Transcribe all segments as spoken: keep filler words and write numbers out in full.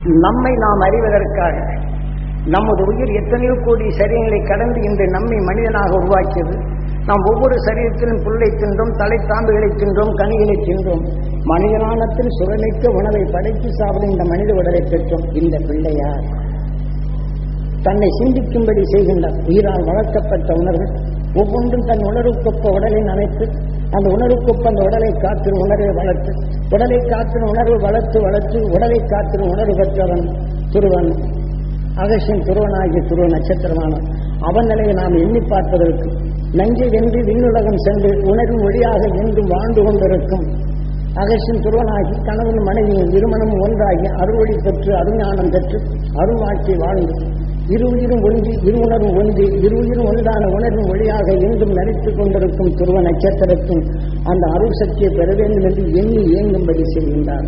நம்மை நாம் அறிவதற்காக நமது உயிர் எத்தனையோ கோடி சரீரங்களை கடந்து இன்று நம்மை மனிதனாக உருவாக்கியது. நாம் ஒவ்வொரு சரீரத்திலும் புல்லை தின்றோம், தலைத்தாம்புகளை தின்றோம், கனிகளை தின்றோம். மனிதனானத்தில் சுவைமிக்க உணவை படைத்து சாப்பிடும் இந்த மனித உடலை பெற்றோம். இந்த பிள்ளையார் தன்னை சிந்திக்கும்படி செய்கின்றார். உயிரால் வளர்க்கப்பட்ட உணர்வு ஒவ்வொன்றும் தன் உணர்வுக்கொப்ப உடலின் அமைத்து அந்த உணர்வுக்கொப்ப அந்த உடலை காத்திரும் உணர்வை வளர்த்து உடலை காத்திரும் உணர்வு வளர்த்து வளர்த்து உடலை காத்திரும் உணர்வு பெற்றவன் துருவன். அகசியன் துருவனாகிய துருவ நட்சத்திரமான அவன் நிலையை நாம் எண்ணி பார்ப்பதற்கு நஞ்சை வென்று விண்ணுலகம் சென்று உணர்வு ஒளியாக என்றும் வாழ்ந்து கொண்டிருக்கும் அகசியன் துருவனாகி கணவன் மனைவியும் இருமணமும் ஒன்றாகி அருள்வழி பெற்று அருஞானம் பெற்று அருள் வாழ்க்கை வாழ்ந்து இரு உயிரும் ஒன்றி இரு உணர்வும் ஒன்றி இரு உயிரும் ஒன்றான உணர்வும் ஒளியாக என்றும் நடித்துக் கொண்டிருக்கும் துருவ நட்சத்திரத்தின் அந்த அருள் சக்தியை பெற வேண்டும் என்று எண்ணி இயங்கும்படி செய்கின்றார்.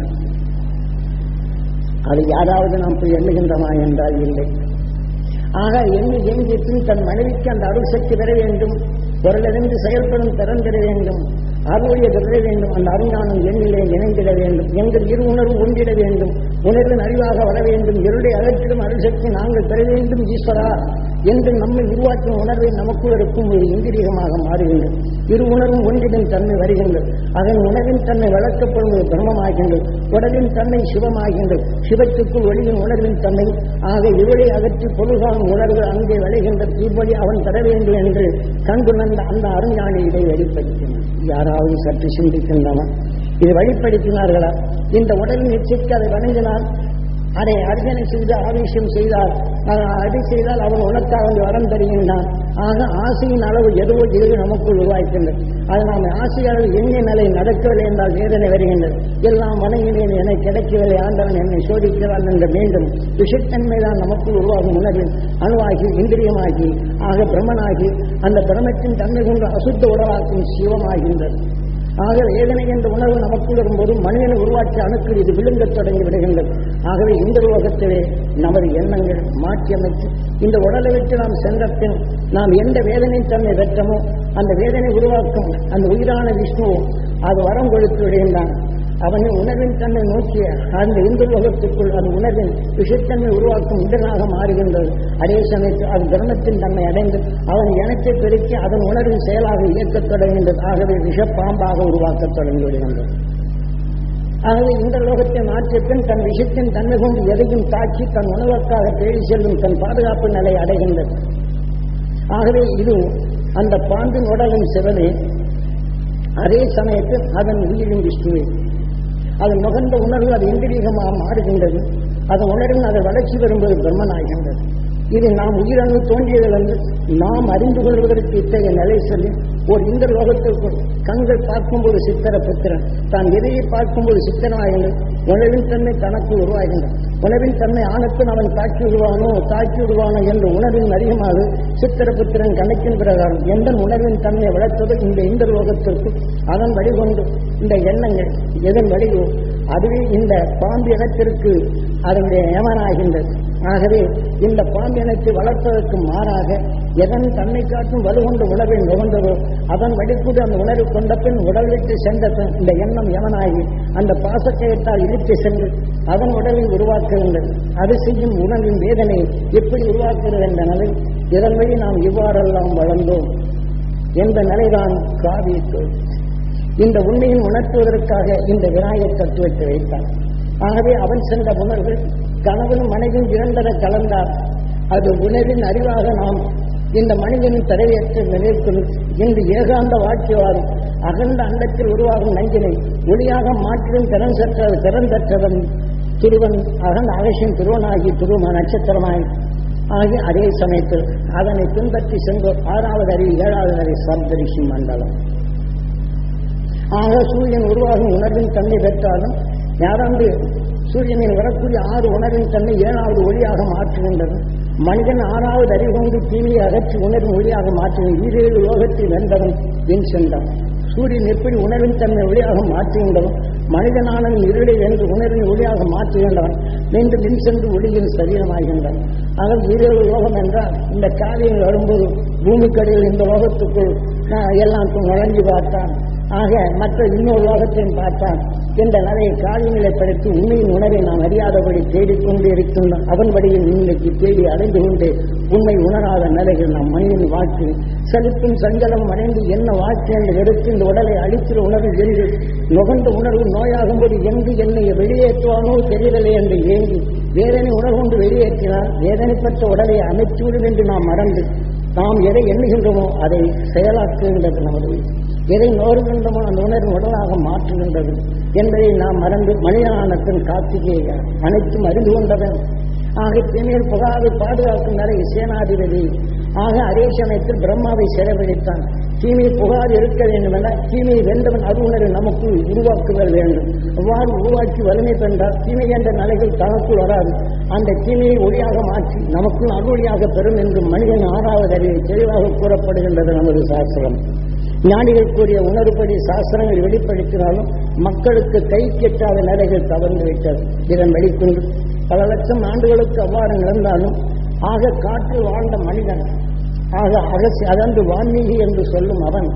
அது யாராவது நாம் போய் எண்ணுகின்றமா என்றால் இல்லை. ஆக எண்ணி இயங்கிய தன் மனைவிக்கு அந்த அருள் சக்தி பெற வேண்டும், பொருளிலிருந்து செயல்படும் திறன் பெற வேண்டும், அருளையை பெற வேண்டும், அந்த அருஞானம் எண்ணிலே இணைந்திட வேண்டும், எங்கள் இரு உணர்வு ஒன்றிட வேண்டும், உணர்வின் அறிவாக வர வேண்டும், இருளை அகற்றிடும் அருள் சக்தி நாங்கள் பெற வேண்டும் ஈஸ்வரா என்று நம்மை உருவாக்கும் உணர்வை நமக்குள் இருக்கும் ஒரு இந்திரியமாக மாறுகின்றது. இரு உணர்வும் ஒன்றிடும் தன்மை வருகின்றது. அதன் உணர்வின் தன்மை வளர்க்கப்படுவது பிரம்மமாகின்றது. உடலின் தன்மை சிவமாகின்றது. சிவத்துக்குள் ஒளியின் உணர்வின் தன்மை ஆக இருளை அகற்றி பொருள்காணும் உணர்வு அங்கே விளைகின்ற தீர்வழி அவன் தர வேண்டும் என்று கண்டுணர்ந்த அந்த அருஞானி இதை வெளிப்படுத்தினார். யாராவது சற்று சிந்திக்கின்றன இது வெளிப்படுத்தினார்களா? இந்த உடலின் நிச்சயக்கு அதை வணங்கினால், அதை அர்ச்சனை செய்து ஆவேசம் செய்தால், அதை செய்தால் அவன் உனக்காக வரம் தருகின்றான். ஆக ஆசையின் அளவு எதுவோ இது நமக்குள் உருவாக்கின்றது. அது நாம் ஆசை அளவு எண்ணெய் நிலை நடக்கவில்லை என்றால் வேதனை வருகின்றது. எல்லாம் வணங்கினேன் என கிடைக்கவில்லை, ஆண்டவன் என்னை சோதிக்கிறான் என்ற மீண்டும் விஷத்தன்மைதான் நமக்குள் உருவாகும் உணர்வில் அணுவாகி இந்திரியமாகி ஆக பிரம்மனாகி அந்த பிரமத்தின் தன்மை கொண்டு அசுத்த உடலாக்கும் சிவமாகின்றது. ஆக வேதனை என்ற உணர்வு நமக்குள் வரும்போது மனிதனை உருவாக்கிய அணுக்கள் இது விழுங்கத் தொடங்கி விடுகின்றது. ஆகவே இந்த உலகத்திலே நமது எண்ணங்கள் மாற்றியமைத்து இந்த உடலை விட்டு நாம் சென்ற பின் நாம் எந்த வேதனை தன்னை பெற்றமோ அந்த வேதனை உருவாக்கும் அந்த உயிரான விஷ்ணு அது வரம் கொடுத்து விடுகின்றான். அவனை உணர்வின் தன்னை நோக்கிய அந்த இந்த உலகத்துக்குள் அந்த உணர்வின் விஷத்தன்மை உருவாக்கும் உடனாக மாறுகின்றது. அதே சமயத்தில் அது தர்மத்தின் தன்மை அடைந்து அவன் இனத்தை பெருக்கி அதன் உணர்வின் செயலாக இயக்கத் தொடங்குகின்றது. ஆகவே விஷப்பாம்பாக உருவாக்கத் தொடங்கிவிடுகின்றது. ஆகவே இந்த லோகத்தை மாற்றிய பின் தன் விஷத்தின் தன்மை கொண்டு எதையும் தாக்கி தன் உணவுக்காக தேடி செல்லும் தன் பாதுகாப்பு நிலை அடைகின்றது. ஆகவே இது அந்த பாம்பின் உடலின் சிவனே, அதே சமயத்தில் அதன் உயிரின் விஷ்ணுவே. அது நுகர்ந்த உணர்வு அது இந்திரியமாக மாறுகின்றது. அதன் உணர்வின் அதை வளர்ச்சி வரும்போது பிரம்மனாகின்றது. இது நாம் உயிரணு தோன்றியதிலிருந்து நாம் அறிந்து கொள்வதற்கு இத்தகைய நிலை சொல்லி ஒரு இந்த லோகத்திற்குள் கண்கள் பார்க்கும்போது சித்திர புத்திரன் தான் எதையை பார்க்கும்போது சித்திரமாகின்றது. உணவின் தன்மை தனக்கு உருவாகின்றது. உணவின் தன்மை ஆணுக்கும் அவன் தாக்கி விடுவானோ தாக்கி விடுவானோ என்ற உணர்வின் அதிகமாக சித்திர புத்திரன் கணக்கின் பிரகாரம் எந்த உணர்வின் தன்மை வளர்த்தது இந்த இந்த லோகத்திற்கு அதன் வழிகொண்டு இந்த எண்ணங்கள் எதன் வழியோ அதுவே இந்த பாம்பு இனத்திற்கு அதனுடைய யமனாகின்றது. ஆகவே இந்த பாம்பு இனத்தை வளர்ப்பதற்கு மாறாக எதன் தன்னை காட்டும் வலுகொண்ட உணர்வை நுகர்ந்ததோ அதன் வழிக்கூட அந்த உணர்வு கொண்ட பின் உடல் விட்டு சென்ற இந்த எண்ணம் யமனாகி அந்த பாசக்கயத்தால் இழுத்து சென்று அதன் உடலை உருவாக்குகின்றது. அது செய்யும் உணர்வின் வேதனை எப்படி உருவாக்குகிறது என்ற நிலை இதன் வழி நாம் இவ்வாறெல்லாம் வளர்ந்தோம் என்ற நிலைதான் காவியத்து. இந்த உண்மையை உணர்த்துவதற்காக இந்த விநாயகர் தத்துவத்தை வைத்தார். ஆகவே அவன் சென்ற உணர்வுகள் கணவனும் மனைவியும் இரண்டர கலந்தார். அது உணர்வின் அறிவாக நாம் இந்த மனிதனின் தடையற்ற நிலைக்குள் இன்று ஏகாந்த வாழ்க்கையாரும் அகண்ட அண்டத்தில் உருவாகும் நஞ்சினை ஒளியாக மாற்றிடும் திறன் சற்ற திறன் பெற்றவன் துருவன் அகண்ட அகசியம் துருவனாகி துருவ நட்சத்திரமாய் ஆகி அதே சமயத்தில் அதனை பின்பற்றி சென்றோர் ஆறாவது அறிவு ஏழாவது அறிவு சப்தரிஷி மண்டலம். ஆக சூரியன் உருவாகும் உணர்வின் தன்மை பெற்றாலும் யாராண்டு சூரியனில் வரக்கூடிய ஆறு உணர்வின் தன்மை ஏழாவது ஒளியாக மாற்றுகின்றது. மனிதன் ஆறாவது அறிவு கொண்டு தீமையை அகற்றி உணர்வின் ஒளியாக மாற்றுகின்ற ஈரேழு லோகத்தில் வென்றவன் என் சென்றான். சூரியன் எப்படி உணர்வின் தன்மை ஒளியாக மாற்றுகின்றவன் மனிதனானவன் இருளை வென்று உணர்வின் ஒளியாக மாற்றுகின்றவன் மீண்டும் மின் சென்று ஒளியின் சரீரமாகின்றான். ஆக ஈரேழு லோகம் என்றால் இந்த காவியங்கள் வரும்போது பூமிக்கடியில் இந்த லோகத்துக்குள் எல்லாம் நுழைஞ்சு பார்த்தான். ஆக மற்ற இன்னொரு லோகத்தையும் பார்த்தான். என்ற நிலையை காரியநிலைப்படுத்தி உண்மையின் உணர்வை நாம் அறியாதபடி தேடிக்கொண்டு இருக்கின்றோம். அவன் வழியில் இன்னைக்கு தேடி அடைந்து கொண்டு உண்மை உணராத நிலைகள் நாம் மனிதன் வாழ்க்கை செலுத்தும் சஞ்சலம் அடைந்து என்ன வாழ்க்கை என்று எடுத்து இந்த உடலை அழிக்கிற உணர்வு என்று நுகர்ந்த உணர்வு நோயாகும்போது எங்கு என்னை வெளியேற்றுவானோ தெரியவில்லை என்று ஏங்கி வேதனை உணர்வு கொண்டு வெளியேற்றினால் வேதனைப்பட்ட உடலை அமைச்சுவிடும் என்று நாம் மறந்து நாம் எதை எண்ணுகின்றோமோ அதை செயலாக்குகின்றது. நமது எதை நோறுகின்றோமோ அந்த உணர்வு உடலாக மாற்றுகின்றது என்பதை நாம் மறந்து மனிதனானத்தின் கார்த்திகேய அனைத்தும் அறிந்து கொண்டவன் ஆக தீமையில் புகாவை பாதுகாக்கும் நிலை சேனாதிபதி ஆக அதே சமயத்தில் பிரம்மாவை சிறைபிடித்தான். தீமையை புகாது இருக்க வேண்டும் என தீமையை வென்றவன் அருணரை நமக்குள் உருவாக்குதல் வேண்டும். அவ்வாறு உருவாக்கி வலிமை பெற்றால் தீமை என்ற நிலைகள் தனக்குள் வராது. அந்த தீமையை ஒளியாக மாற்றி நமக்குள் அருளியாக பெறும் என்று மனிதன் ஆறாவது அறிவை தெளிவாக கூறப்படுகின்றது நமது சாஸ்திரம். ஞானிகள் கூறிய உணர்வுபடி சாஸ்திரங்கள் வெளிப்படுத்தினாலும் மக்களுக்கு கை கெட்டாத நிலைகள் தவறு விட்டது. இதன் வெளிக்கொண்டு பல லட்சம் ஆண்டுகளுக்கு அவ்வாறு நடந்தாலும் ஆக காற்றில் வாழ்ந்த மனிதன் ஆக அகசி அதன்று வான்மீகி என்று சொல்லும் அவன்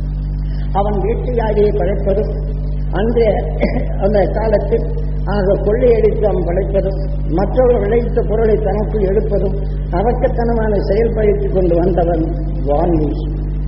அவன் வேட்டையாடியை படைப்பதும் அன்றைய அந்த காலத்தில் ஆக கொள்ளையடித்து அவன் படைப்பதும் மற்றவர்கள் விளைவித்த பொருளை தனக்குள் எடுப்பதும் அவக்கத்தனமான செயல்படுத்திக் கொண்டு வந்தவன் வான்மீகி.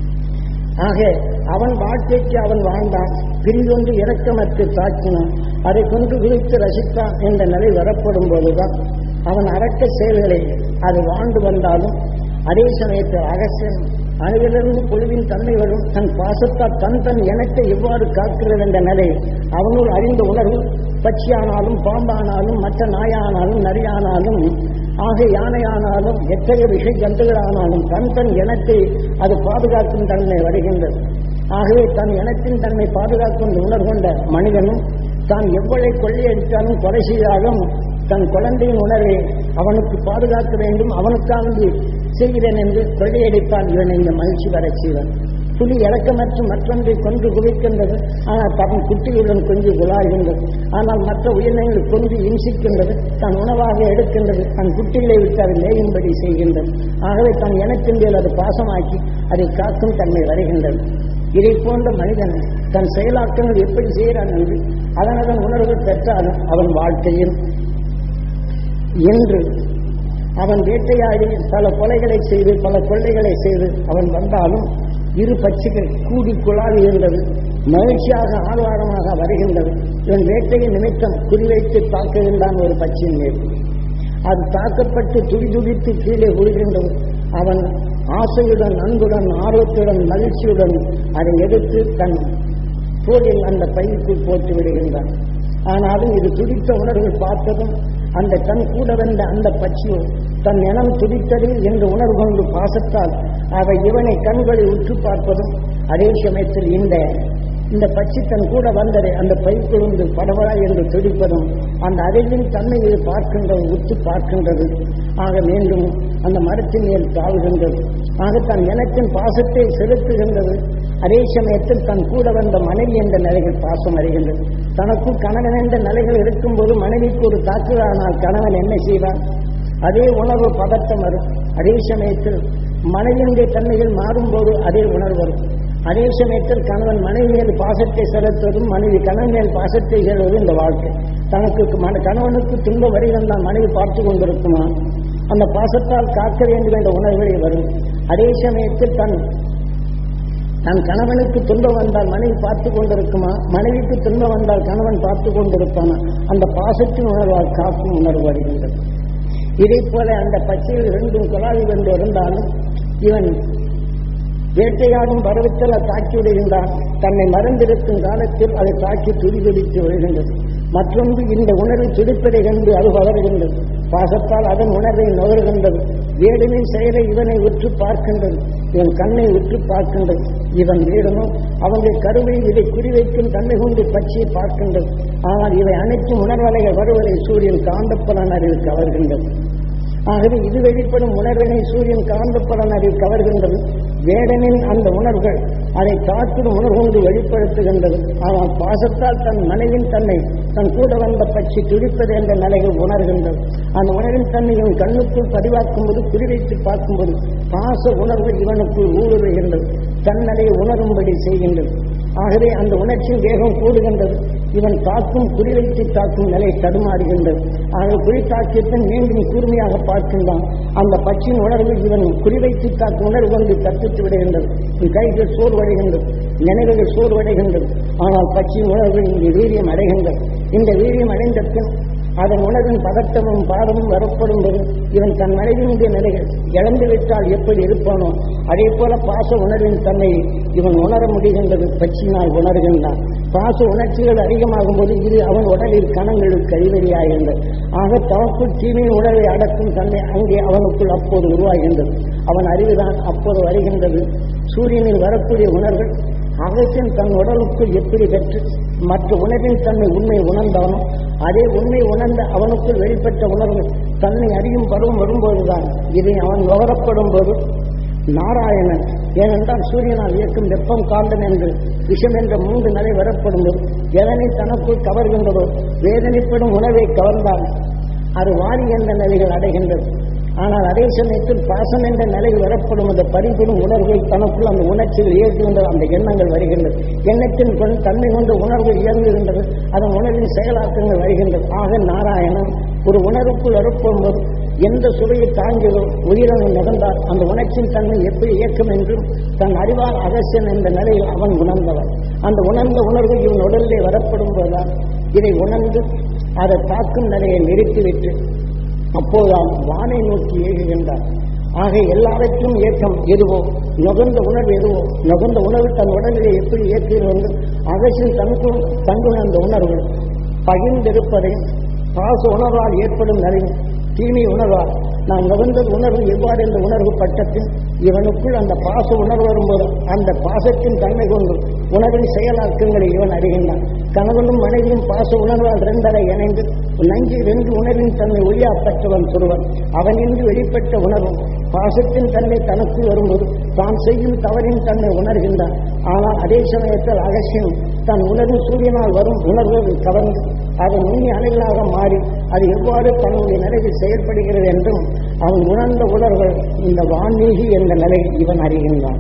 ஆக அவன் வாழ்க்கைக்கு அவன் வாழ்ந்தான். பிரிதொன்று இரக்கமற்று தாக்கினான். அதை கொண்டு குதித்து ரசித்தான் என்ற நிலை வரப்படும் போதுதான் அவன் அரக்க செயல்களை அது வாழ்ந்து வந்தாலும் அதே சமயத்தில் அகசன் அணுவிலிருந்து பொழுவின் தன்மை வரும் தன் பாசத்தால் தன் தன் இனத்தை எவ்வாறு காக்கிறது என்ற நிலை அவனுள் அறிந்த உணர்வு பட்சியானாலும் பாம்பானாலும் மற்ற நாயானாலும் நரியானாலும் ஆக யானையானாலும் எத்தகைய விஷய ஜந்துகளானாலும் தன் தன் இனத்தை அது பாதுகாக்கும் தன்மை வருகின்றது. ஆகவே தன் இனத்தின் தன்மை பாதுகாக்கும் உணர்வு கொண்ட மனிதனும் தான் எவ்வளவு கொள்ளையடித்தாலும் கொலை செய்தாலும் தன் குழந்தையின் உணர்வை அவனுக்கு பாதுகாக்க வேண்டும் அவனுக்காக செய்கிறேன் என்று கொள்ளையடிப்பான். இவன் இந்த மகிழ்ச்சி வர செய்வான். புலி இறக்கமற்ற மற்றொன்றை கொன்று குவிக்கின்றது. ஆனால் தன் குட்டியுடன் கொஞ்சம் குழாய்கின்றது. ஆனால் மற்ற உயிரினங்களை கொன்று இன்சிக்கின்றது. தன் உணவாக எடுக்கின்றது. தன் குட்டிகளை விட்டு அதை மேயும்படி செய்கின்றது. ஆகவே தன் இனத்தின் அது பாசமாக்கி அதை காக்கும் தன்மை வருகின்றது. இதை போன்ற மனிதன் தன் செயலாக்கங்கள் எப்படி செய்கிறான் என்று அதனதன் உணர்வுகள் பெற்றாலும் அவன் வாழ்க்கையில் என்று அவன் வேட்டையாடி பல கொலைகளை செய்து பல கொள்ளைகளை செய்து அவன் வந்தாலும் இரு பட்சிகள் கூடி குழாவி இருந்தது. மகிழ்ச்சியாக ஆழ்வாரமாக வருகின்றது. இவன் வேட்டையின் நிமித்தம் குறிவைத்து தாக்குகின்றான் ஒரு பட்சியின் மேல். அது தாக்கப்பட்டு துடி துடித்து கீழே விழுகின்றது. அவன் ஆசையுடன் அன்புடன் ஆர்வத்துடன் மகிழ்ச்சியுடன் அதை எடுத்து தன் தோளில் அந்த பைக்குள் போட்டு விடுகின்றான். ஆனாலும் இது துடித்த உணர்வுகள் பார்த்ததும் அந்த தன் கூட வந்த அந்த பட்சியோ தன் இனம் துடித்தது என்று உணர்வு கொண்டு பாசத்தால் அவை இவனை கண்களை உற்று பார்ப்பதும் அதே சமயத்தில் இந்த இந்த பட்சி தன் கூட வந்ததை அந்த பைக்குழுந்து படவடா என்று துடிப்பதும் அந்த அதையின் தன்மையை பார்க்கின்றது உற்று பார்க்கின்றது. ஆக மீண்டும் அந்த மரத்தின் மேல் தாவுகின்றது. ஆக தன் இனத்தின் பாசத்தை செலுத்துகின்றது. அதே சமயத்தில் தன் கூட வந்த மனைவி என்ற நிலைகள் பாசம் அறிகின்றது. தனக்கும் கணவன் என்ற நிலைகள் இருக்கும்போது மனைவிக்கு ஒரு தாக்குதலானால் கணவன் என்ன செய்வார்? அதே உணர்வு பதட்டம் வரும். அதே சமயத்தில் மனைவியுடைய தன்மைகள் மாறும்போது அதே உணர்வு வரும். அதே சமயத்தில் கணவன் மனைவி மேல் பாசத்தை செலுத்துவதும் மனைவி கணவன் மேல் பாசத்தை செல்வதும் இந்த வாழ்க்கை. தனக்கு கணவனுக்கு துன்பம் வருகின்றால் மனைவி பார்த்து கொண்டிருக்குமா? அந்த பாசத்தால் காக்க வேண்டும் என்ற உணர்வுகளை வரும். அதே சமயத்தில் தன் தன் கணவனுக்கு துன்பம் வந்தால் மனைவி பார்த்து கொண்டிருக்குமா? மனைவிக்கு துன்பம் வந்தால் கணவன் பார்த்து கொண்டிருப்பானா? அந்த பாசத்தின் உணர்வால் காக்கும் உணர்வு வருகின்றது. இதை போல அந்த பச்சையில் இரண்டும் குழாவி கொண்டு இருந்தாலும் இவன் வேட்டையாடும் பருவத்தில் தாக்கி விடுகின்றான். தன்னை மறந்திருக்கும் காலத்தில் அதை தாக்கி துடிதுடித்து விழுகின்றது. மற்றொன்று இந்த உணர்வை துடிப்பதை கண்டு அது வளர்கின்றது. பாசத்தால் அதன் உணர்வை நுகர்கின்றது. வேடனின் செயலை இவனை உற்று பார்க்கின்றது. இவன் கண்ணை உற்று பார்க்கின்றது. இவன் வேடனும் அவனுடைய கருவை இதை குறிவைக்கும் தன்மை கொண்டு பட்சியை பார்க்கின்றது. ஆனால் இவை அனைத்தும் உணர்வலைகள் வருவதை சூரியன் காந்தப்பலன் அறிவில் கவர்கின்றது. ஆகவே இது வெளிப்படும் உணர்வினை சூரியன் காந்தப்பலன் அறிவில் கவர்கின்றது. வேடனின் அந்த உணர்வுகள் அதை காற்றும் உணர்வுண்டு வெளிப்படுத்துகின்றது. ஆனால் பாசத்தால் தன் மனைவின் தன்னை தன் கூட வந்த பட்சி துடிப்பது என்ற நிலைகள் உணர்கின்றது. அந்த உணர்வின் தன்னை இவன் கண்ணுக்குள் பதிவாக்கும் போது குறிவைத்து பார்க்கும்போது பாச உணர்வு இவனுக்குள் ஊடுருகின்றது. தன்னலை உணரும்படி செய்கின்றது. ஆகவே அந்த உணர்ச்சியின் வேகம் கூடுகின்றது. இவன் தாக்கும் குறிவைத்து தாக்கும் நிலை தடுமாறுகின்றது. ஆக குறி தாக்கியத்தன் மீண்டும் கூர்மையாக பார்க்கின்றான். அந்த பச்சின் உணர்வு இவன் குறிவைத்து தாக்கும் உணர்வு கொண்டு தப்பித்து விடுகின்றது. கைகள் சோர்வடைகின்றது, நினைவுகள் சோர்வடைகின்றது. ஆனால் பச்சின் உணர்வு இங்கு வீரியம் அடைகின்றது. இந்த வீரியம் அடைந்த பின் அதன் உணர்வின் பதட்டமும் பாரமும் வரப்படும் போது இவன் தன் மனைவியினுடைய நிலைகள் இழந்துவிட்டால் எப்படி இருப்பானோ அதே போல பாச உணர்வின் தன்னை இவன் உணர முடிகின்றது. பச்சினால் உணர்கின்றான். பாச உணர்ச்சிகள் அதிகமாகும் போது இது அவன் உடலில் கணங்களுக்கு கழிவறியாகின்றது. ஆக தவக்குள் தீமையின் உணர்வை அடக்கும் தன்மை அங்கே அவனுக்குள் அப்போது உருவாகின்றது. அவன் அறிவுதான் அப்போது வருகின்றது. சூரியனில் வரக்கூடிய உணர்வுகள் அகத்தின் தன் உடலுக்குள் எப்படி பெற்று மற்ற உணர்வின் தன்மை உண்மை உணர்ந்தவனோ அதே உண்மை உணர்ந்த அவனுக்குள் வெளிப்பட்ட உணர்வு தன்னை அறியும் பருவம் வரும்போதுதான் இதை அவன் நுகரப்படும் போது நாராயணன், ஏனென்றால் சூரியனால் இயக்கும் வெப்பம் காந்தன் என்று விஷம் என்ற மூன்று நிலை வரப்படும் போது எதனை தனக்குள் கவர்கின்றதோ வேதனைப்படும் உணவை கவர்ந்தால் அது வாரி என்ற நிலைகள் அடைகின்றது. ஆனால் அதே சமயத்தில் பாசம் என்ற நிலை வரப்படும் அந்த பறிபடும் உணர்வை தனக்குள் அந்த உணர்ச்சிகள் இயக்குகின்றது. அந்த எண்ணங்கள் வருகின்றது. எண்ணத்தின் தன்மை கொண்டு உணர்வு இயங்குகின்றது. அதன் உணர்வின் செயலாக்கங்கள் வருகின்றது. ஆக நாராயணன் ஒரு உணர்வுக்குள் வரப்போகும்போது எந்த சுவையை தாங்கியதோ உயிரனை நிகழ்ந்தால் அந்த உணர்ச்சியின் தன்மை எப்படி இயக்கும் என்றும் தன் அறிவால் அகசியன் என்ற நிலையில் அவன் உணர்ந்தவன். அந்த உணர்ந்த உணர்வு இவன் உடலிலே வரப்படும் போதுதான் இதை உணர்ந்து அதை தாக்கும் நிலையை நிறுத்திவிட்டு அப்போதான் வானை நோக்கி ஏகுகின்றார். ஆக எல்லாவற்றும் ஏற்றம் எதுவோ நுகர்ந்த உணர்வு எதுவோ நுகர்ந்த உணர்வு தன் உடலிலே எப்படி ஏற்றுகிறது அகசின் தனக்கும் தங்குணர்ந்த உணர்வு பகிர்ந்திருப்பதையும் பாச உணர்வால் ஏற்படும் நிலையும் தீமை உணர்வால் நாம் நுகர்ந்த உணர்வு எவ்வாறு என்ற உணர்வு பட்டத்தில் இவனுக்குள் அந்த பாச உணர்வு வரும்போது அந்த பாசத்தின் தன்மை கொண்டு உணர்வின் செயலாக்கங்களை இவன் அறிகின்றான். கணவனும் மனைவியும் பாச உணர்வால் இரண்டரை இணைந்து நஞ்சு ரெண்டு உணர்வின் தன்மை ஒளியாப்பற்றவன் சொல்வன். அவனின்று வெளிப்பட்ட உணர்வும் பாசத்தின் தன்மை தனக்குள் வரும்போது தான் செய்யும் தவறின் தன்மை உணர்கின்றான். ஆனால் அதே சமயத்தில் அகசியம் தன் உணர்வு சூரியனால் வரும் உணர்வுகள் கவர்ந்து அது நுண்ணி அலைகளாக மாறி அது எவ்வாறு தன்னுடைய நிலையில் செயல்படுகிறது என்றும் அவன் உணர்ந்த உணர்வுகள் இந்த வான்மீகி என்ற நிலை இவன் அறிகின்றான்.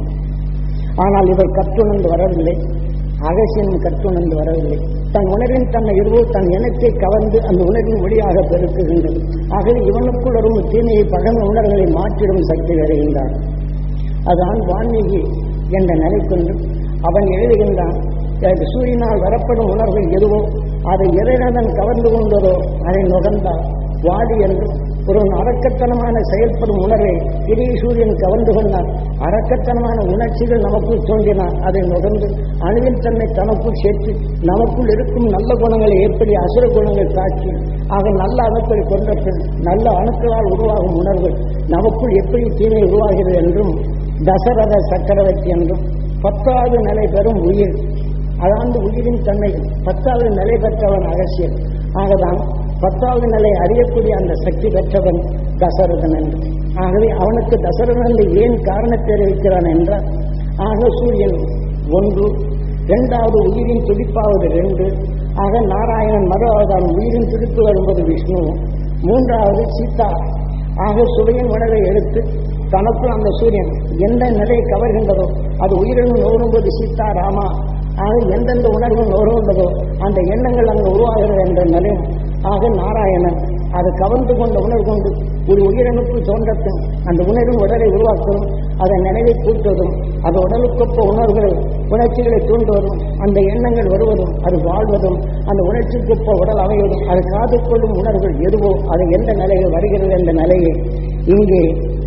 ஆனால் இவர் கற்றுணர்ந்து வரவில்லை. அகசியனும் கற்றுணர்ந்து வரவில்லை. தன் உணர்வின் தன்னை இருவோ தன் இனத்தை கவர்ந்து அந்த உணர்வின் ஒளியாக பெருக்குகின்றது. ஆகவே இவனுக்குள் வரும் தீமையை பகமை உணர்வுகளை மாற்றிடும் சக்தி வருகின்றான். அதுதான் வான்மீகி என்ற நிலை கொண்டு அவன் எழுதுகின்றான். சூரியனால் வரப்படும் உணர்வுகள் எதுவோ அதை இறைவன் கவர்ந்து கொண்டதோ அதை நுகர்ந்தார் வாடி என்றும் ஒரு அரக்கத்தனமான செயல்படும் உணர்வை இறை சூரியன் கவர்ந்து கொண்டார். அரக்கத்தனமான உணர்ச்சிகள் நமக்குள் தோன்றினார். அதை நுகர்ந்து அணுவின் தன்மை தனக்குள் சேர்த்து நமக்குள் இருக்கும் நல்ல குணங்களை எப்படி அசுர குணங்கள் தாக்கி ஆக நல்ல அணுக்களை கொண்ட பின் நல்ல அணுக்களால் உருவாகும் உணர்வுகள் நமக்குள் எப்படி தீமை உருவாகிறது என்றும் தசரத சக்கரவர்த்தி என்றும் பத்தாவது நிலை பெறும் உயிர் அதாண்டு உயிரின் தன்மை பத்தாவது நிலை பெற்றவன் அகசியன். ஆகதான் பத்தாவது நிலை அறியக்கூடிய அந்த சக்தி பெற்றவன் தசரதன் என்று. ஆகவே அவனுக்கு தசரதன் என்று ஏன் காரணத்தை வைக்கிறான் என்றால் ஆக சூரியன் ஒன்று, இரண்டாவது உயிரின் துடிப்பாவது ரெண்டு, ஆக நாராயணன் மறுவாவதான் உயிரின் துடிப்பு வரும்போது விஷ்ணு, மூன்றாவது சீதா. ஆக சுவையின் உணவை எடுத்து தனக்குள் அந்த சூரியன் எந்த நிலையை கவர்கின்றதோ அது உயிரினும் நோரும்போது சீதா ராமா. ஆக எந்தெந்த உணர்வு நோருகின்றதோ அந்த எண்ணங்கள் அங்கு உருவாகிறது என்ற நிலையும் ஆக நாராயணன் அது கவர்ந்து கொண்ட உணர்வு கொண்டு ஒரு உயிரணுக்குள் தோன்றத்தும் அந்த உணர்வின் உடலை உருவாக்குவதும் அதன் நினைவை கூட்டுவதும் அது உடலுக்கொப்ப உணர்வுகள் உணர்ச்சிகளை தூண்டுவதும் அந்த எண்ணங்கள் வருவதும் அது வாழ்வதும் அந்த உணர்ச்சிக்கொப்ப உடல் அமைவதும் அது காது கொள்ளும் உணர்வுகள் எதுவோ அது எந்த நிலையில் வருகிறது என்ற நிலையை இங்கே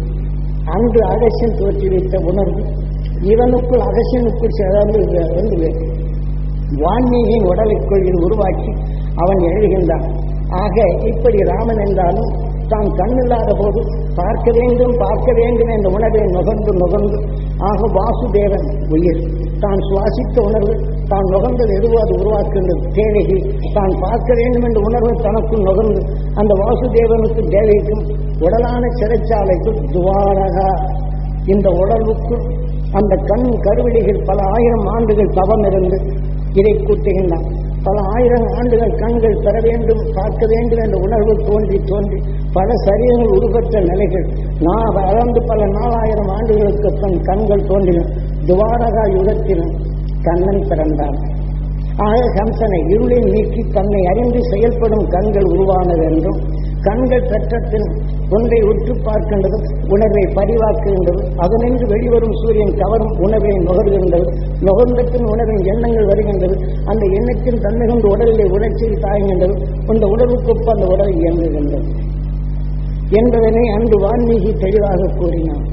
அன்று அகசியன் தோற்றி வைத்த உணர்வு இவனுக்குள் அகசியனுக்குள் சேர்ந்து வந்து வான்மீகியின் உடலுக்குள் இது உருவாக்கி அவன் எழுதுகின்றான். ஆக இப்படி ராமன் என்றாலும் தான் கண்ணில்லாத போது பார்க்க வேண்டும் பார்க்க வேண்டும் என்ற உணர்வை நுகர்ந்து நுகர்ந்து ஆக வாசுதேவன் உயிர் தான் சுவாசித்த உணர்வு தான் நுகர்ந்தது எதுவோ அது உருவாக்குகின்றது. தேவகி தான் பார்க்க வேண்டும் என்ற உணர்வு தனக்குள் நுகர்ந்து அந்த வாசுதேவனுக்கு தேவகிக்கும் உடலான சிறைச்சாலைக்கும் துவாரகா இந்த உடலுக்கு அந்த கண் கருவிழிகள் பல ஆயிரம் ஆண்டுகள் தவம் இருந்து இதை கூட்டுகின்றான். பல ஆயிரம் ஆண்டுகள் கண்கள் பெற வேண்டும் பார்க்க வேண்டும் என்ற உணர்வு தோன்றி தோன்றி பல சரீரங்கள் உருப்பெற்ற நிலைகள் நான் வளர்ந்து பல நாலாயிரம் ஆண்டுகளுக்கு தன் கண்கள் தோன்றின. துவாரகா யுகத்திலும் கண்ணன் பிறந்தான். ஆக கம்சனை இருளை நீக்கி தன்னை அறிந்து செயல்படும் கண்கள் உருவானது என்றும், கண்கள் பெற்றத்தின் ஒன்றை உற்று பார்க்கின்றது, உணர்வை பதிவாக்குகின்றது, அதனின்று வெளிவரும் சூரியன் கவரும் உணர்வை நுகர்கின்றது, நுகர்ந்தத்தின் உணர்வின் எண்ணங்கள் வருகின்றது, அந்த எண்ணத்தின் தன்மை கொண்டு உடலிலே உணர்ச்சியில் தாய்கின்றது, அந்த உணர்வுக்கொப்பு அந்த உடல் இயங்குகின்றது என்பதனை அன்று வான்மீகி தெளிவாக கூறினான்.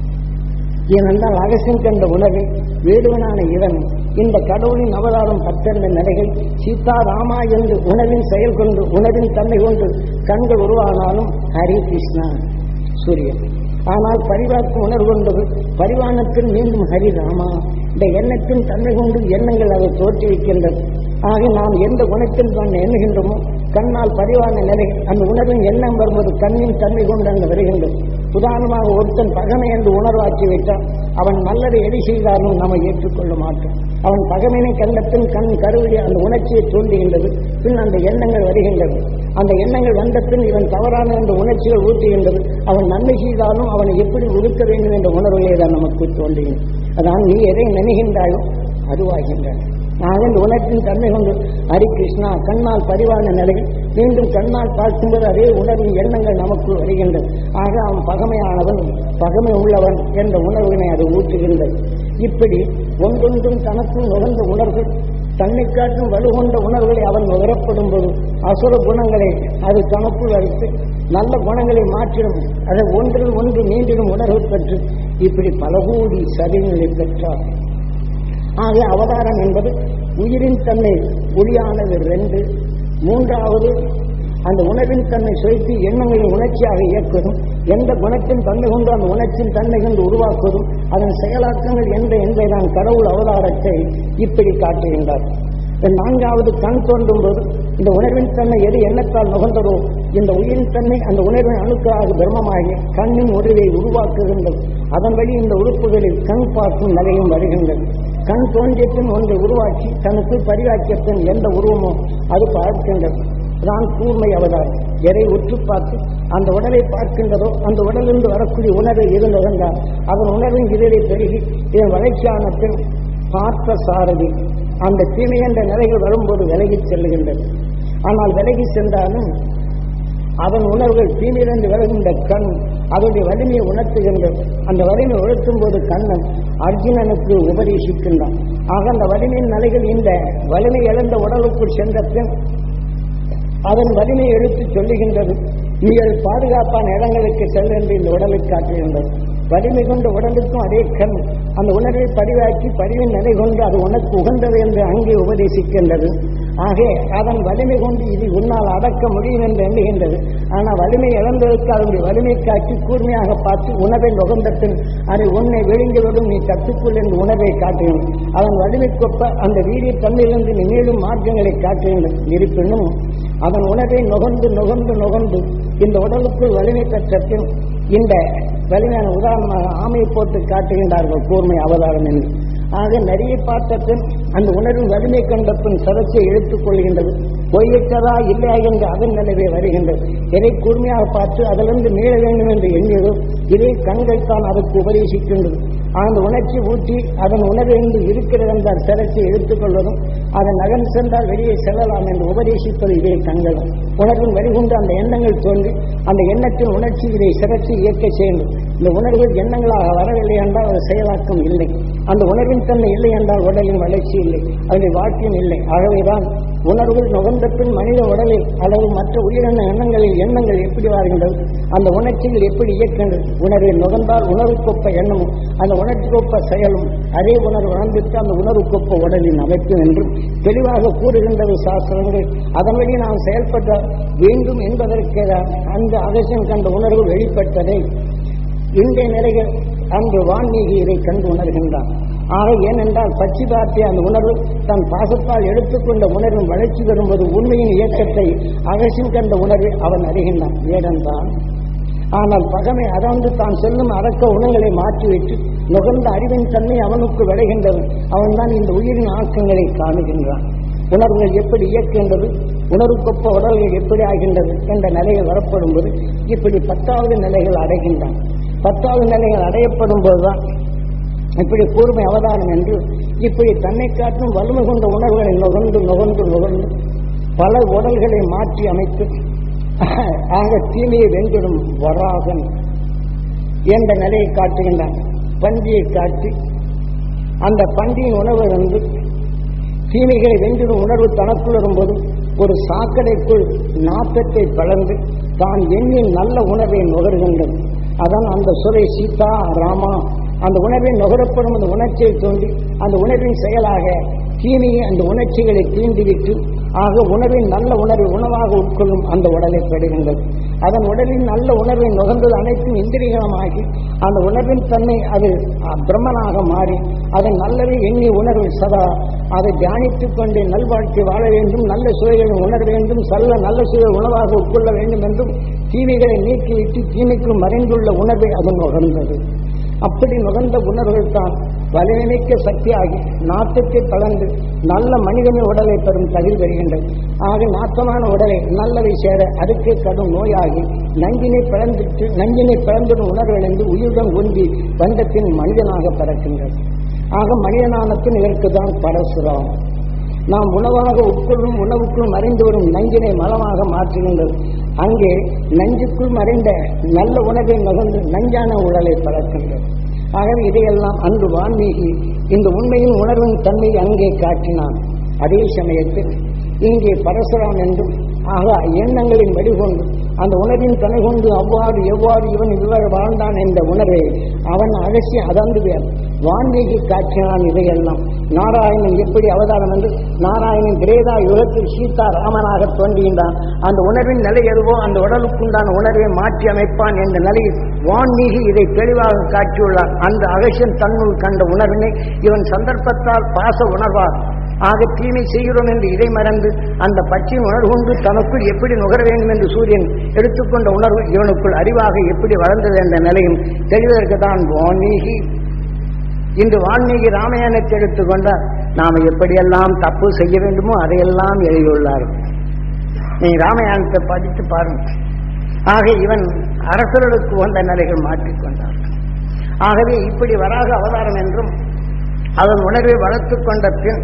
ஏனென்றால் அகசியம் கண்ட உணர்வை வேடுவனான இவன் இந்த கடவுளின் அவதாரம் பத்தென்ற நிலைகள் சீதா ராமா என்று உணவின் செயல் கொண்டு உணவின் தன்மை கொண்டு கண்கள் உருவானாலும் ஹரி கிருஷ்ணா சூரியன். ஆனால் பரிவார்க்கும் உணர்வு கொண்டது பரிவானத்தில் மீண்டும் ஹரி ராமா இந்த எண்ணத்தின் தன்மை கொண்டு எண்ணங்கள் அதை தோற்றுவிக்கின்றது. ஆக நாம் எந்த குணத்தில் தான் எண்ணுகின்றோமோ கண்ணால் பரிவான நிலை அந்த உணர்வின் எண்ணம் வரும்போது கண்ணின் தன்மை கொண்டு அங்கு வருகின்றது. உதாரணமாக ஒருத்தன் பகமை என்று உணர்வாக்கி விட்டால் அவன் நல்லதை எடி செய்தாலும் நம்ம ஏற்றுக்கொள்ள மாட்டோம். அவன் பகமையினை கண்டத்தின் கண் கருவிலே அந்த உணர்ச்சியை தூண்டுகின்றது. பின் அந்த எண்ணங்கள் வருகின்றது. அந்த எண்ணங்கள் வந்த பின் இவன் தவறான என்ற உணர்ச்சிகள் ஊட்டுகின்றது. அவன் நன்மை செய்தாலும் அவனை எப்படி ஒதுக்க வேண்டும் என்ற உணர்வுகளே தான் நமக்கு தோன்றுகின்றது. அதான் நீ எதை நினைகின்றாயோ அதுவாகின்றாய். ஆக இந்த உணர்ச்சின் தன்மை கொண்டு ஹரி கிருஷ்ணா கண்ணால் பரிவான நிலையில் மீண்டும் கண்ணால் பார்க்கும்போது அதே உணர்வின் எண்ணங்கள் நமக்கு வருகின்றது. ஆக அவன் பகமையானவன் பகமை உள்ளவன் என்ற உணர்வினை அது ஊற்றுகின்றது. இப்படி ஒன்றொன்றும் தனக்கும் நுகர்ந்த உணர்வுகள் தன்னை காட்டும் வலுகொண்ட உணர்வுகளை அவன் நுகரப்படும் போது அசுர குணங்களை அது தனக்குள் வைத்து நல்ல குணங்களை மாற்றிடும். அதை ஒன்றில் ஒன்று நீண்டிடும் உணர்வு பெற்று இப்படி பல கோடி சதிகளை பெற்றார். ஆக அவதாரம் என்பது உயிரின் தன்மை ஒளியானது ரெண்டு. மூன்றாவது அந்த உணர்வின் தன்மை சுவைத்து எண்ணங்களின் உணர்ச்சியாக இயக்குவதும், எந்த குணத்தின் தன்மை கொண்டு அந்த உணர்ச்சியின் தன்மை கொண்டு உருவாக்குவதும், அதன் செயலாக்கங்கள் என்ற என்பதைதான் கடவுள் அவதாரத்தை இப்படி காட்டுகின்றார். நான்காவது கண் தோன்றும் போது இந்த உணர்வின் தன்மை எது எண்ணத்தால் நுகர்ந்ததோ இந்த உயிரின் தன்மை அந்த உணர்வின் அணுக்களாக பிரம்மமாகி கண்ணின் உருவை உருவாக்குகின்றது. அதன் வழி இந்த உறுப்புகளில் கண் பார்க்கும் நிலையும் வருகின்றது. கண் தோன்றியத்தின் ஒன்றை உருவாக்கி தனக்கு பரிவாக்கிய பின் எந்த உருவமோ அது பார்க்கின்றது. தான் கூர்மை அவதாரம். எதை உற்று பார்த்து அந்த உடலை பார்க்கின்றதோ அந்த உடலிருந்து வரக்கூடிய உணர்வை எது நுகர்ந்தால் அதன் உணர்வின் இதழை பெருகி இதன் வளர்ச்சியான பின் பார்த்த சாரதி அந்த தீமை என்ற நிலைகள் வரும்போது விலகி செல்லுகின்றது. ஆனால் விலகி சென்றாலும் அதன் உணர்வுகள் தீமையிலிருந்து விலகின்ற கண் அதனுடைய வலிமையை உணர்த்துகின்றது. அந்த வலிமை உணர்த்தும் போது கண்ணன் அர்ஜுனனுக்கு உபதேசிக்கின்றான். ஆக அந்த வலிமையின் நிலைகள் இந்த வலிமை இழந்த உடலுக்குள் சென்ற பின் அதன் வலிமையை எடுத்து சொல்லுகின்றது. நீங்கள் பாதுகாப்பான இடங்களுக்கு செல்ல என்று இந்த உடலை காட்டுகின்றது. வலிமை கொண்ட உடலுக்கும் அதே கண் அந்த உணர்வை பதிவாக்கி பதிவின் நிலை கொண்டு அது உனக்கு உகந்தது என்று அங்கே உபதேசிக்கின்றது. ஆக அதன் வலிமை கொண்டு இது உன்னால் அடக்க முடியும் என்று எண்ணுகின்றது. ஆனால் வலிமை இழந்ததற்கு அதனுடைய வலிமை காட்டி கூர்மையாக பார்த்து உணவை நுகர்ந்தத்தின் அதை உன்னை விழுங்கிவிடும் நீ கற்றுக்கொள் என்று உணர்வை காட்டுகின்றது. அதன் வலிமைக்கொப்ப அந்த வீரிய தன்மையிலிருந்து நீ மேலும் மார்க்கங்களை காட்டுகின்றது. இருப்பினும் அதன் உணவை நுகர்ந்து நுகர்ந்து நுகர்ந்து இந்த உடலுக்குள் வலிமை பெற்றத்தின் இந்த வலிமையான உதாரணமாக ஆமையை போட்டு காட்டுகின்றார்கள் கூர்மை அவதாரம் என்று. ஆக நிறைய பார்த்தபின் அந்த உணர்வின் வலிமை கண்ட பின் சதச்சை எடுத்துக் கொள்கின்றது. பொய்யற்றதா இல்லையா என்று அதன் நிலைவே வருகின்றது. எதை கூர்மையாக பார்த்து அதிலிருந்து மீள வேண்டும் என்று எண்ணியதோ இதை கண்கள் தான் அதற்கு உபதேசிக்கின்றது. அந்த உணர்ச்சி ஊற்றி அதன் உணர்வு இருக்கிறது என்றால் சிறச்சை எடுத்துக் கொள்வதும் அதன் நகன் சென்றால் வெளியே செல்லலாம் என்று உபதேசிப்பது இதே கண்கள். உணர்வின் வழிகொண்டு அந்த எண்ணங்கள் தோன்றி அந்த எண்ணத்தின் உணர்ச்சி இதை சிறச்சி இயக்க செய்யும். இந்த உணர்வுகள் எண்ணங்களாக வரவில்லை என்றால் அது செயலாக்கம் இல்லை. அந்த உணர்வின் தன்மை இல்லை என்றால் உடலின் வளர்ச்சி இல்லை, அதனுடைய வாழ்க்கையும் இல்லை. ஆகவேதான் உணர்வுகள் நுகர்ந்த பின் மனித உடலில் அல்லது மற்ற உயிரின எண்ணங்களில் எண்ணங்கள் எப்படி வருகின்றது, அந்த உணர்ச்சிகள் எப்படி இயக்கின்றது. உணர்வை நுகர்ந்தால் உணர்வுக்கொப்ப எண்ணமும் அந்த உணர்ச்சிக்கொப்ப செயலும் அதே உணர்வு உணர்ந்துட்டு அந்த உணர்வுக்கொப்ப உடலின் அமைப்பு என்றும் தெளிவாக கூறுகின்றது சாஸ்திரங்கள். அதன் வழி நாம் செயல்பட வேண்டும் என்பதற்கு அந்த அவசியம் கண்ட உணர்வு வெளிப்பட்டதை இன்றைய நிலைகள் அன்று வான்மீகி இதை கண்டு உணர்கின்றான். ஆக ஏனென்றால் பச்சி பார்த்திய அந்த உணர்வு தன் பாசத்தால் எடுத்துக்கொண்ட உணர்வின் வளர்ச்சி வரும்போது உண்மையின் இயக்கத்தை அவசியம் கண்ட உணர்வை அவன் அறிகின்றான். ஏனென்றால் ஆனால் பகமை அதாவது தான் சொல்லும் அடக்க உணங்களை மாற்றிவிட்டு நுகர்ந்த அறிவின் தன்மை அவனுக்கு விளைகின்றது. அவன்தான் இந்த உயிரின் ஆக்கங்களை காணுகின்றான். உணர்வுகள் எப்படி இயக்குகின்றது, உணர்வுக்கொப்ப உடல்கள் எப்படி ஆகின்றது என்ற நிலைகள் வரப்படும் போது இப்படி பத்தாவது நிலைகள் அடைகின்றான். பத்தாவது நிலைகள் அடையப்படும் போதுதான் இப்படி கூர்மை அவதாரம் என்று இப்படி தன்னை காட்டும் வலிமை கொண்ட உணர்வுகளை நுகர்ந்து நுகர்ந்து நுகர்ந்து பல உடல்களை மாற்றி அமைத்து ஆக தீமையை வென்றிடும் வராகன் என்ற நிலையை காட்டுகின்றான். பன்றியை காட்டி அந்த பன்றியின் உணர்வை வந்து தீமைகளை வென்றிடும் உணர்வு தனக்குள் வரும்போது ஒரு சாக்கடைக்குள் நாட்டத்தை பலர்ந்து தான் எண்ணி நல்ல உணர்வை நுகர்கின்றது. அதான் அந்த சுரை சீதா ராமா அந்த உணர்வை நுகரப்படும் அந்த உணர்ச்சியை தோண்டி அந்த உணர்வின் செயலாக தீமையை அந்த உணர்ச்சிகளை தீண்டிவிட்டு ஆக உணர்வின் நல்ல உணர்வை உணவாக உட்கொள்ளும் அந்த உடலை பெறுகின்றது. அதன் உடலின் நல்ல உணர்வை நுகர்ந்தது அனைத்தும் இந்திரியமாகி அந்த உணர்வின் தன்மை அது பிரம்மனாக மாறி அதன் நல்லவை எண்ணி உணர்வு சதா அதை தியானித்துக் கொண்டு நல்வாழ்க்கை வாழ வேண்டும், நல்ல சுவைகளை உணர வேண்டும், நல்ல நல்ல சுவை உணவாக உட்கொள்ள வேண்டும் என்றும் தீமைகளை நீக்கிவிட்டு தீமைக்குள் மறைந்துள்ள உணர்வை அது நுகர்ந்தது. அப்படி நுகர்ந்த உணர்வுகள் தான் வலிமைமிக்க சக்தியாகி நாட்டத்தை கலந்து நல்ல மனிதனின் உடலை பெறும் தகுதி பெறுகின்றது. ஆக நாட்டமான உடலை நல்லவை சேர அதுக்கு கடும் நோயாகி நஞ்சினை பிளந்துட்டு நஞ்சினை பிளந்திடும் உணர்விழந்து உயிருடன் ஒன்றி பந்தத்தின் மனிதனாக பிறக்கின்றது. ஆக மனிதனானத்தின் இதற்கு தான் பரசுராம். நாம் உணவாக உட்கொள்ளும் உணவுக்குள் மறைந்து வரும் நஞ்சினை மலமாக மாற்றுகின்றது. அங்கே நஞ்சுக்குள் மறைந்த நல்ல உணவை நுகர்ந்து நஞ்சான உடலை பழக்கின்றது. ஆகவே இதையெல்லாம் அன்று வான்மீகி இந்த உண்மையின் உணர்வின் தன்மையை அங்கே காட்டினான். அதே சமயத்தில் இங்கே பரசுராம் என்றும் ஆக எண்ணங்களின் வடிகொண்டு அந்த உணர்வின் துணை கொண்டு அவ்வாறு எவ்வாறு இவன் இவ்வாறு வாழ்ந்தான் என்ற உணர்வை அவன் அகசி அதந்து வான்மீகி காட்டினான். இதையெல்லாம் நாராயணன் எப்படி அவதாரம் என்று நாராயணன் திரேதா யுகத்தில் சீதா ராமனாக தோன்றுகின்றான். அந்த உணர்வின் நிலை எதுவோ அந்த உடலுக்குண்டான உணர்வை மாற்றி அமைப்பான் என்ற நிலையில் வான்மீகி இதை தெளிவாக காட்டியுள்ளார். அந்த அகசியன் தன்னுள் கண்ட உணர்வினை இவன் சந்தர்ப்பத்தால் பாச உணர்வார். ஆக தீமை செய்கிறோம் என்று இதை மறந்து அந்த பச்சையின் உணர்வு கொண்டு தனக்குள் எப்படி நுகர வேண்டும் என்று சூரியன் எடுத்துக்கொண்ட உணர்வு இவனுக்குள் அறிவாக எப்படி வளர்ந்தது என்ற நிலையும் தெளிவதற்கு தான் வான்மீகி இன்று வான்மீகி ராமாயணத்தை எடுத்துக்கொண்டால் நாம் எப்படியெல்லாம் தப்பு செய்ய வேண்டுமோ அதையெல்லாம் எழுதியுள்ளார். நீ ராமாயணத்தை படித்து பாருங்க. ஆக இவன் அரசர்களுக்கு வந்த நிலைகள் மாற்றிக்கொண்டார். ஆகவே இப்படி வராக அவதாரம் என்றும் அதன் உணர்வை வளர்த்துக் கொண்ட பின்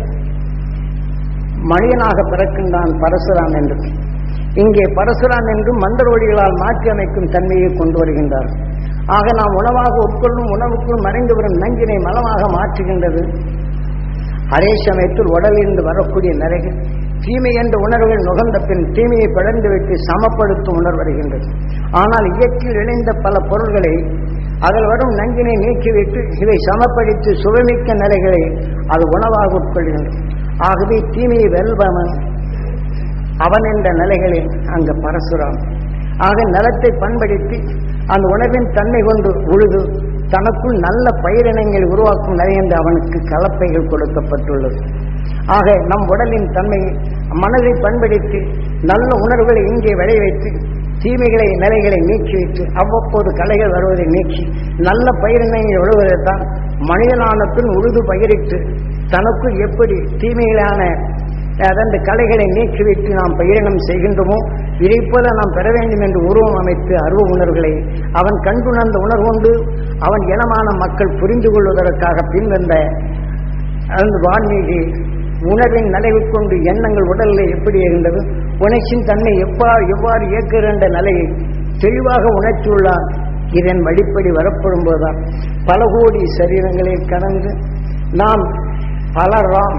மனிதனாக பிறக்கின்றான் பரசுராம் என்றும். இங்கே பரசுராம் என்றும் மந்திரோடிகளால் மாற்றி அமைக்கும் தன்மையை கொண்டு வருகின்றார். ஆக நாம் உணவாக உட்கொள்ளும் உணவுக்குள் மறைந்து வரும் நஞ்சினை மலமாக மாற்றுகின்றது. அதே சமயத்தில் உடலிலிருந்து வரக்கூடிய நிலைகள் தீமை என்ற உணர்வுகள் நுகர்ந்த பின் தீமையை பிளந்து வைத்து சமப்படுத்தும் உணர்வு வருகின்றது. ஆனால் இயற்கையில் இணைந்த பல பொருள்களை அதில் வரும் நஞ்சினை நீக்கிவிட்டு இதை சமப்படுத்தி சுவைமிக்க நிலைகளை அது உணவாக உட்கொள்கின்றது. ஆகவே தீமையை வெல்பவன் அவன் என்ற நிலைகளில் அங்கு பரசுராம். ஆக நிலத்தை பண்படுத்தி அந்த உணவின் தன்மை கொண்டு உழுது தனக்குள் நல்ல பயிரினங்களை உருவாக்கும் நிலை என்று அவனுக்கு கலப்பைகள் கொடுக்கப்பட்டுள்ளது. ஆக நம் உடலின் தன்மை மனதை பண்படுத்தி நல்ல உணர்வுகளை இங்கே விளை வைத்து தீமைகளை நிலைகளை நீக்கி வைத்து அவ்வப்போது கலைகள் வருவதை நீக்கி நல்ல பயிரினங்கள் விழுவதைத்தான் மனிதனானத்தின் உழுது பயிரிட்டு தனக்குள் எப்படி தீமைகளான அதன் கலைகளை நீக்கிவிட்டு நாம் பயிரினம் செய்கின்றோமோ இதை போல நாம் பெற வேண்டும் என்று உருவம் அமைத்து அருவ உணர்வுகளை அவன் கண்டுணர்ந்த உணர்வுண்டு அவன் இனமான மக்கள் புரிந்து கொள்வதற்காக பின்வந்த அந்த வான்மீகி உணர்வின் நிலைவு கொண்டு எண்ணங்கள் உடலில் எப்படி இருந்தது உணர்ச்சியின் தன்மை எவ்வாறு எவ்வாறு இயக்குகின்ற நிலையை தெளிவாக உணர்ச்சியுள்ளார். இதன் வழிப்படி வரப்படும் போதுதான் பல கோடி சரீரங்களை கடந்து நாம் பலராம்.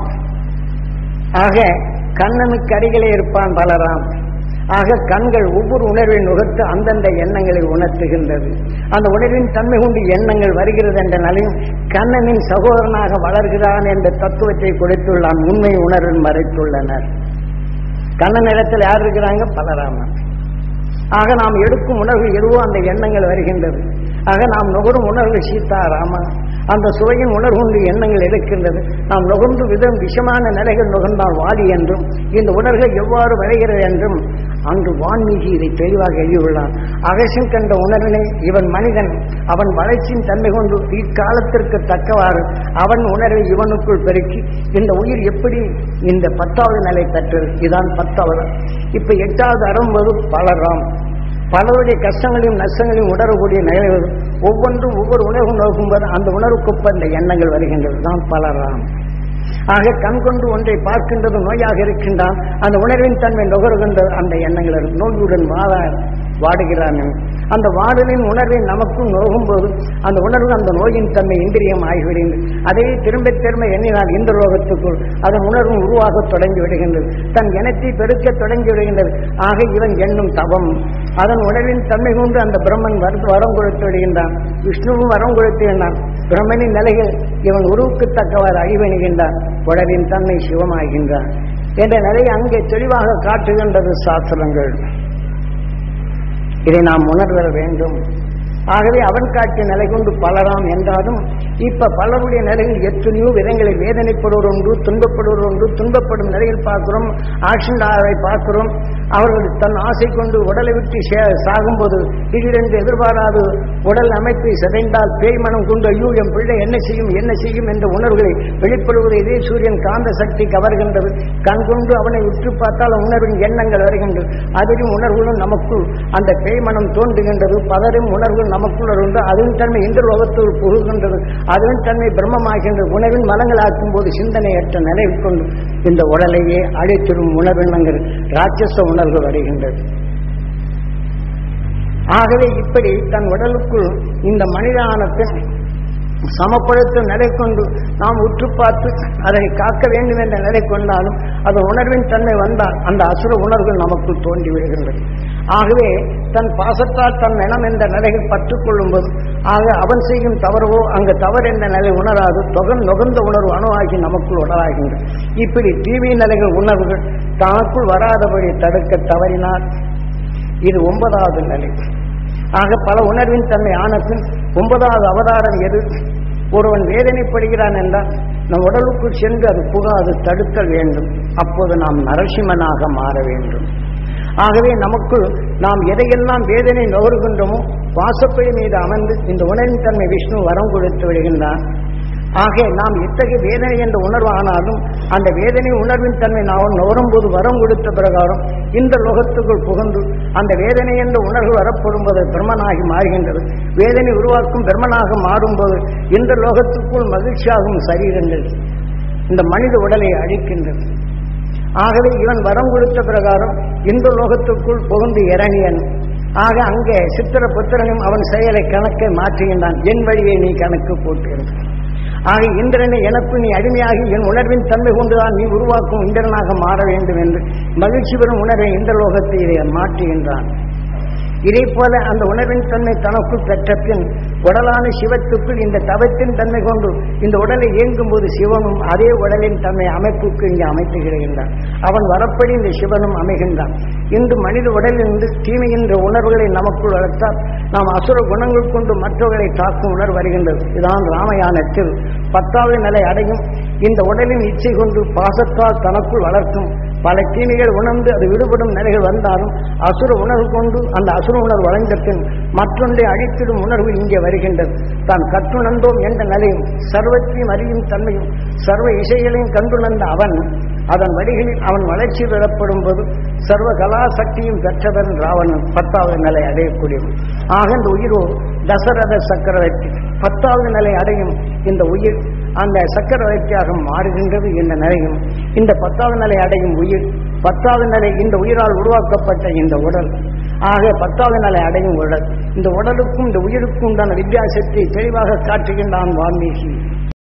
ஆக கண்ணனுக்கு அருகிலே இருப்பான் பலராம். ஆக கண்கள் ஒவ்வொரு உணர்வை நுகர்த்து அந்தந்த எண்ணங்களை உணர்த்துகின்றது. அந்த உணர்வின் தன்மை கொண்டு எண்ணங்கள் வருகிறது என்ற நிலையும் கண்ணனின் சகோதரனாக வளர்கிறான் என்ற தத்துவத்தை கொடுத்துள்ளான். உண்மை உணர்வில் மறைத்துள்ளனர். கண்ணன் இடத்தில் யார் இருக்கிறாங்க? பலராமன். ஆக நாம் எடுக்கும் உணர்வு எதுவோ அந்த எண்ணங்கள் வருகின்றது. ஆக நாம் நுகரும் உணர்வு சீதா ராமா அந்த சுவையின் உணர்வு கொண்டு எண்ணங்கள் எடுக்கின்றது. நாம் நுகர்ந்து விதம் விஷமான நிலைகள் நுகர்ந்தால் வாடி என்றும் இந்த உணர்வுகள் எவ்வாறு விளைகிறது என்றும் அன்று வான்மீகி இதை தெளிவாக எழுதியுள்ளான். அகசியம் கண்ட உணர்வினை இவன் மனிதன் அவன் வளர்ச்சியின் தன்மை கொண்டு இக்காலத்திற்கு தக்கவாறு அவன் உணர்வை இவனுக்குள் பெருக்கி இந்த உயிர் எப்படி இந்த பத்தாவது நிலை பெற்றது. இதான் பத்தாவது. இப்ப எட்டாவது அறுபது பலராம் பலருடைய கஷ்டங்களையும் நஷ்டங்களையும் உணரக்கூடிய நிகழ்வு ஒவ்வொன்றும் ஒவ்வொரு உணர்வு நோக்கும்போது அந்த உணர்வுக்குப்ப இந்த எண்ணங்கள் வருகின்றது தான் பலராம். ஆக கண் கொண்டு ஒன்றை பார்க்கின்றது நோயாக இருக்கின்றான். அந்த உணர்வின் தன்மை நுகர்கின்ற அந்த எண்ணங்கள் நோயுடன் வாழ வாடுகிறான். அந்த வாடலின் உணர்வை நமக்கும் நோகும் போது அந்த உணர்வு அந்த நோயின் தன்மை இந்திரியம் ஆகிவிடுகிறது. அதை திரும்ப திரும்ப எண்ணினால் இந்த லோகத்துக்குள் அதன் உணர்வு உருவாக தொடங்கி விடுகின்றது. தன் இனத்தை பெருக்க தொடங்கி விடுகின்றது. ஆக இவன் எண்ணும் தவம் அதன் உணர்வின் தன்மை கொண்டு அந்த பிரம்மன் வரம் கொடுத்து விடுகின்றான். விஷ்ணுவும் வரம் கொடுத்து விடுகின்றான். பிரம்மனின் நிலைகள் இவன் உருவுக்கு தக்கவாறு அழிவணுகின்றான். உடலின் தன்மை சிவமாகின்றான் என்ற நிலையை அங்கே தெளிவாக காட்டுகின்றது சாஸ்திரங்கள். இதை நாம் உணர்வர வேண்டும். ஆகவே அவன் காட்டிய நிலை கொண்டு பலராம் என்றாலும் இப்ப பலருடைய நிலையில் எத்தனையோ விதங்களை வேதனைப்படுவர் ஒன்று, துன்பப்படுவர் ஒன்று, துன்பப்படும் நிலையில் பார்க்கிறோம். ஆக்சிடென்டாவை பார்க்கிறோம். அவர்கள் தன் ஆசை கொண்டு உடலை விட்டு சாகும்போது திடீரென்று எதிர்பாராது உடல் அமைப்பை சிதைந்தால் பேய் மனம் கொண்டு ஐயோ என் பிள்ளை என்ன செய்யும் என்ன செய்யும் என்ற உணர்வுகளை வெளிப்படுவது இதே சூரியன் காந்த சக்தி கவர்கின்றது. கண் கொண்டு அவனை உற்று பார்த்தால் உணர்வின் எண்ணங்கள் வருகின்றது. அதிலும் உணர்வுகளும் நமக்குள் அந்த பேய் மனம் தோன்றுகின்றது. பலரும் உணர்வுகள் நமக்குள் இருந்து அதன் தன்மை இந்த லோகத்தில் புகுகின்றது. அதன் தன்மை பிரம்மமாகின்றது. உணவின் மலங்களாக்கும் போது சிந்தனையற்ற நிலையில் கொண்டு இந்த உடலையே அழித்திடும் உணர்வினங்கள் ராட்சச உணர்வு வருகின்றது. ஆகவே இப்படி தன் உடலுக்குள் இந்த மனிதானத்தின் சமப்படுத்தும் நிலை கொண்டு நாம் உற்று பார்த்து அதை காக்க வேண்டும் என்ற நிலை கொண்டாலும் அது உணர்வின் தன்மை வந்தால் அந்த அசுர உணர்வுகள் நமக்குள் தோன்றி விடுகின்றது. ஆகவே தன் பாசத்தால் தன் இனம் என்ற நிலையில் பற்றுக் கொள்ளும் போது ஆக அவன் செய்யும் தவறவோ அங்கு தவறு என்ற நிலை உணராது தொகன் நுகர்ந்த உணர்வு அணுவாகி நமக்குள் உணராகின்றது. இப்படி டிவி நிலைகள் உணர்வுகள் தனக்குள் வராதபடி தடுக்க தவறினால் இது ஒன்பதாவது நிலை. ஆக பல உணர்வின் தன்மை ஆனத்தின் ஒன்பதாவது அவதாரம் எது? ஒருவன் வேதனைப்படுகிறான் என்றால் நம் உடலுக்குள் சென்று அது புகாது தடுத்தல் வேண்டும். அப்போது நாம் நரசிம்மனாக மாற வேண்டும். ஆகவே நமக்குள் நாம் எதையெல்லாம் வேதனை நுகர்கின்றோமோ வாசப்படி மீது அமர்ந்து இந்த உணர்வின் தன்மை விஷ்ணு வரம் கொடுத்து விடுகின்றான். ஆக நாம் எத்தகைய வேதனை என்ற உணர்வு ஆனாலும் அந்த வேதனை உணர்வின் தன்மை நாம் நுகரும்போது வரம் கொடுத்த பிரகாரம் இந்த லோகத்துக்குள் புகுந்து அந்த வேதனை என்ற உணர்வு வரப்படும் போது பிரம்மனாகி மாறுகின்றது. வேதனை உருவாக்கும் பிரம்மனாக மாறும்போது இந்த லோகத்துக்குள் மகிழ்ச்சியாகும் சரீரங்கள் இந்த மனித உடலை அழிக்கின்றது. ஆகவே இவன் வரம் கொடுத்த பிரகாரம் இந்த லோகத்துக்குள் புகுந்து இரணியன். ஆக அங்கே சித்திர புத்திரனும் அவன் செயலை கணக்கை மாற்றுகின்றான். என் வழியை நீ கணக்கு போட்டுகிறது. ஆக இந்திரனை எனக்கு நீ அடிமையாகி என் உணர்வின் தன்மை கொண்டுதான் நீ உருவாக்கும் இந்திரனாக மாற வேண்டும் என்று மகிழ்ச்சி பெறும் உணர்வை இந்த லோகத்தை இதை மாற்றுகின்றான். இதே போல அந்த உணர்வின் தன்மை தனக்குள் பெற்ற பின் உடலான சிவத்துக்குள் இந்த தவத்தின் தன்மை கொண்டு இந்த உடலை இயங்கும் போது சிவனும் அதே உடலின் தன்மை அமைப்புக்கு இங்கே அமைத்துகின்றான். அவன் வரப்படி இந்த சிவனும் அமைகின்றான். இன்று மனித உடலிலிருந்து தீமைகின்ற உணர்வுகளை நமக்குள் வளர்த்தால் நாம் அசுர குணங்கள் கொண்டு மற்றவர்களை தாக்கும் உணர்வு வருகின்றது. இதான் ராமயானத்தில் பத்தாவது நிலை அடையும். இந்த உடலின் இச்சை கொண்டு பாசத்தால் தனக்குள் வளர்க்கும் பல தீமைகள் உணர்ந்து அது விடுபடும் நிலைகள் வந்தாலும் அசுர உணர்வு கொண்டு அந்த அசுர உணர்வு வளைந்த பின் மற்றொன்றை அழித்திடும் உணர்வு இங்கே வருகின்றது. தான் கற்றுணர்ந்தோம் என்ற நிலையும் சர்வத்தையும் அறியும் தன்மையும் சர்வ இசைகளையும் கண்டுணர்ந்த அவன் அதன் வழிகளில் அவன் வளர்ச்சி பெறப்படும் போது சர்வ கலாசக்தியும் பெற்றவன் ராவணன் பத்தாவது நிலை அடையக்கூடியவன். ஆக இந்த உயிரோ தசரத சக்கரவர்த்தி பத்தாவது நிலை அடையும். இந்த உயிர் அந்த சக்கரவர்த்தியாக மாறுகின்றது என்ற நிலையும் இந்த பத்தாவது நிலை அடையும் உயிர் பத்தாவது நிலை இந்த உயிரால் உருவாக்கப்பட்ட இந்த உடல் ஆக பத்தாவது நிலை அடையும் உடல் இந்த உடலுக்கும் இந்த உயிருக்கும் உண்டான வித்தியாசத்தை தெளிவாக காட்டுகின்றான் வால்மீகி.